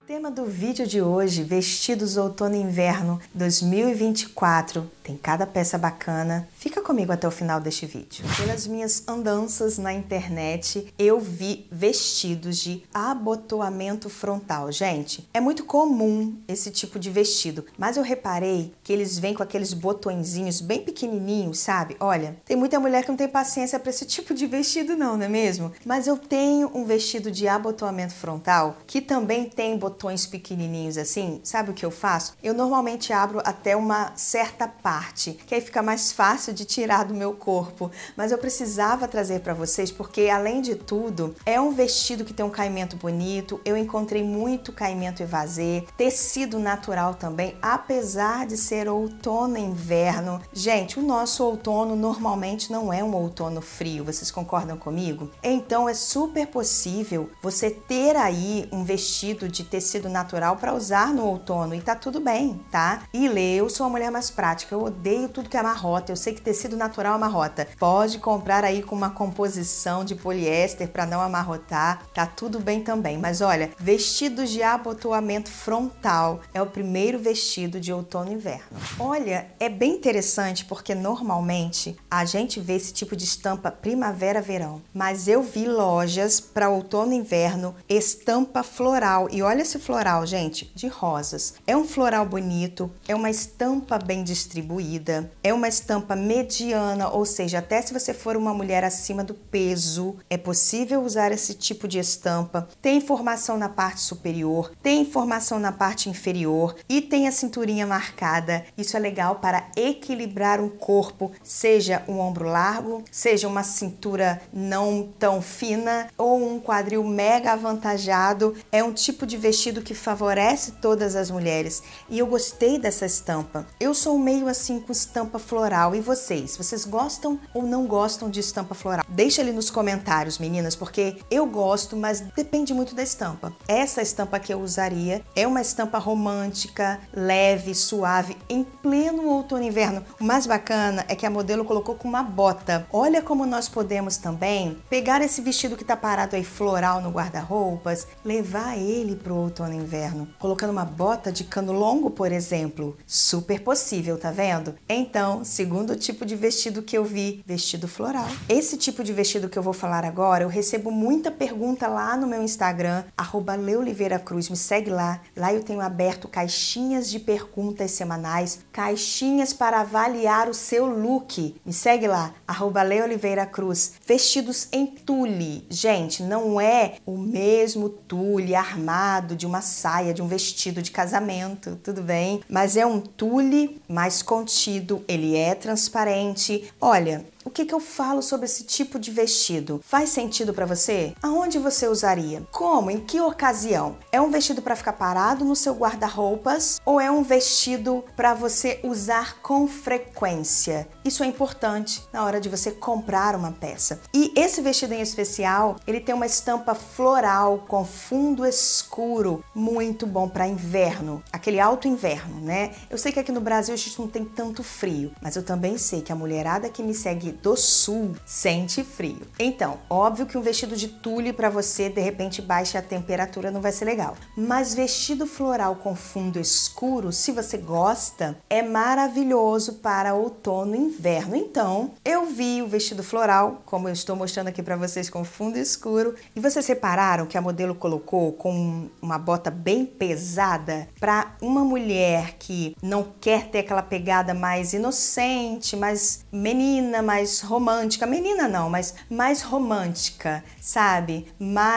Tema do vídeo de hoje, vestidos outono e inverno 2024. Tem cada peça bacana. Fica comigo até o final deste vídeo. Pelas minhas andanças na internet, eu vi vestidos de abotoamento frontal. Gente, é muito comum esse tipo de vestido, mas eu reparei que eles vêm com aqueles botõezinhos bem pequenininhos, sabe? Olha, tem muita mulher que não tem paciência para esse tipo de vestido não é mesmo? Mas eu tenho um vestido de abotoamento frontal que também tem botões pequenininhos assim. Sabe o que eu faço? Eu normalmente abro até uma certa parte, que aí fica mais fácil de tirar do meu corpo. Mas eu precisava trazer para vocês porque, além de tudo, é um vestido que tem um caimento bonito. Eu encontrei muito caimento evasê, tecido natural também, apesar de ser outono e inverno. Gente, o nosso outono normalmente não é um outono frio, vocês concordam comigo? Então é super possível você ter aí um vestido de tecido natural para usar no outono e tá tudo bem, tá? E eu sou uma mulher mais prática, eu odeio tudo que é amarrota, eu sei que tecido natural é amarrota. Pode comprar aí com uma composição de poliéster para não amarrotar, tá tudo bem também. Mas olha, vestidos de abotoamento frontal é o primeiro vestido de outono e inverno. Olha, é bem interessante porque normalmente a gente vê esse tipo de estampa primavera-verão, mas eu vi lojas para outono e inverno estampa floral. E olha esse floral, gente, de rosas. É um floral bonito, é uma estampa bem distribuída, é uma estampa mediana, ou seja, até se você for uma mulher acima do peso, é possível usar esse tipo de estampa. Tem informação na parte superior, tem informação na parte inferior e tem a cinturinha marcada. Isso é legal para equilibrar um corpo, seja um ombro largo, seja uma cintura não tão fina ou um quadril mega avantajado. É um tipo de vestido que favorece todas as mulheres e eu gostei dessa estampa. Eu sou meio assim com estampa floral. E vocês? Vocês gostam ou não gostam de estampa floral? Deixa ali nos comentários, meninas, porque eu gosto, mas depende muito da estampa. Essa estampa que eu usaria é uma estampa romântica, leve, suave, em pleno outono e inverno. O mais bacana é que a modelo colocou com uma bota. Olha como nós podemos também pegar esse vestido que tá parado aí floral no guarda-roupas, levar ele pro outono e inverno, colocando uma bota de cano longo, por exemplo. Super possível, tá vendo? Então, segundo tipo de vestido que eu vi, vestido floral. Esse tipo de vestido que eu vou falar agora, eu recebo muita pergunta lá no meu Instagram, @leoliveiracruz, me segue lá. Lá eu tenho aberto caixinhas de perguntas semanais, caixinhas para avaliar o seu look. Me segue lá, @leoliveiracruz. Vestidos em tule. Gente, não é o mesmo tule armado de uma saia, de um vestido de casamento, tudo bem? Mas é um tule mais contido, ele é transparente. Olha, o que eu falo sobre esse tipo de vestido? Faz sentido para você? Aonde você usaria? Como? Em que ocasião? É um vestido para ficar parado no seu guarda-roupas ou é um vestido para você usar com frequência? Isso é importante na hora de você comprar uma peça. E esse vestido em especial, ele tem uma estampa floral com fundo escuro, muito bom para inverno, aquele alto inverno, né? Eu sei que aqui no Brasil a gente não tem tanto frio, mas eu também sei que a mulherada que me segue do sul sente frio. Então, óbvio que um vestido de tule para você, de repente, baixa a temperatura, não vai ser legal. Mas vestido floral com fundo escuro, se você gosta, é maravilhoso para outono e inverno. Então, eu vi o vestido floral, como eu estou mostrando aqui para vocês, com fundo escuro. E vocês repararam que a modelo colocou com uma bota bem pesada para uma mulher que não quer ter aquela pegada mais inocente, mais menina, mais romântica, menina não, mas mais romântica, sabe?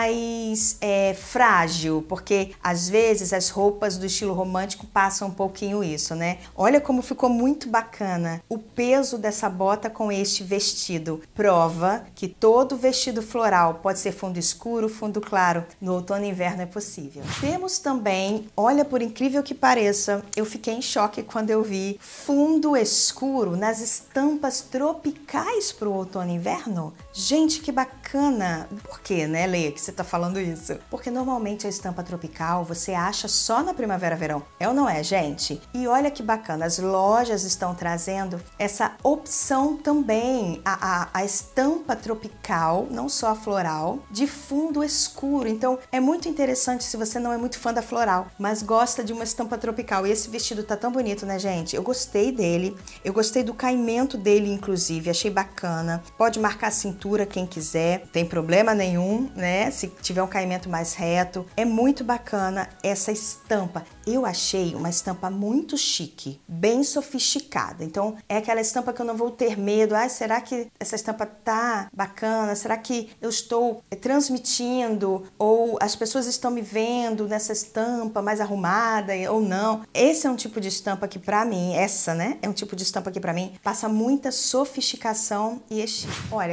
Mais frágil, porque às vezes as roupas do estilo romântico passam um pouquinho isso, né? Olha como ficou muito bacana o peso dessa bota com este vestido. Prova que todo vestido floral pode ser fundo escuro, fundo claro. No outono e inverno é possível. Temos também, olha, por incrível que pareça, eu fiquei em choque quando eu vi fundo escuro nas estampas tropicais tropicais para o outono e inverno? Gente, que bacana! Por quê, né, Leia, que você tá falando isso? Porque normalmente a estampa tropical você acha só na primavera-verão. É ou não é, gente? E olha que bacana, as lojas estão trazendo essa opção também, a estampa tropical, não só a floral, de fundo escuro. Então é muito interessante se você não é muito fã da floral, mas gosta de uma estampa tropical. E esse vestido tá tão bonito, né, gente? Eu gostei dele, eu gostei do caimento dele, inclusive, achei bacana. Pode marcar a cintura quem quiser, não tem problema nenhum, né? Se tiver um caimento mais reto. É muito bacana essa estampa. Eu achei uma estampa muito chique, bem sofisticada. Então, é aquela estampa que eu não vou ter medo. Ai, será que essa estampa tá bacana? Será que eu estou transmitindo? Ou as pessoas estão me vendo nessa estampa mais arrumada ou não? Esse é um tipo de estampa que pra mim, é um tipo de estampa que pra mim passa muita sofisticação e estilo. Olha,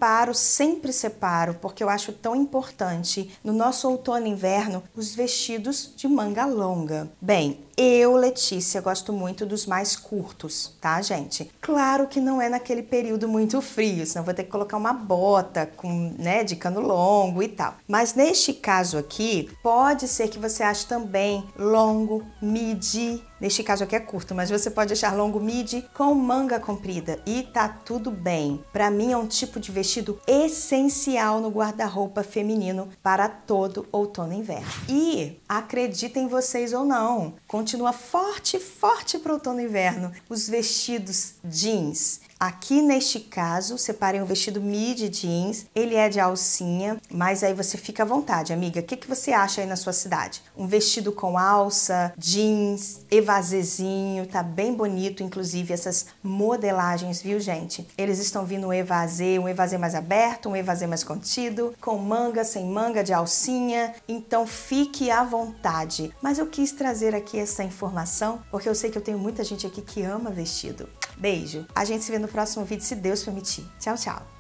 sempre separo, porque eu acho tão importante no nosso outono e inverno os vestidos de manga longa. Bem, eu, Letícia, gosto muito dos mais curtos, tá, gente? Claro que não é naquele período muito frio, senão vou ter que colocar uma bota com, né, de cano longo e tal. Mas neste caso aqui, pode ser que você ache também longo, midi. Neste caso aqui é curto, mas você pode achar longo midi com manga comprida e tá tudo bem. Pra mim é um tipo de vestido essencial no guarda-roupa feminino para todo outono e inverno. E acreditem vocês ou não, continua forte para o outono e inverno os vestidos jeans. Aqui neste caso, separei um vestido midi jeans, ele é de alcinha, mas aí você fica à vontade, amiga. O que você acha aí na sua cidade? Um vestido com alça, jeans, evazezinho, tá bem bonito, inclusive essas modelagens, viu, gente? Eles estão vindo um evazê mais aberto, um evazê mais contido, com manga, sem manga, de alcinha, então fique à vontade. Mas eu quis trazer aqui essa informação, porque eu sei que eu tenho muita gente aqui que ama vestido. Beijo! A gente se vê no próximo vídeo, se Deus permitir. Tchau, tchau!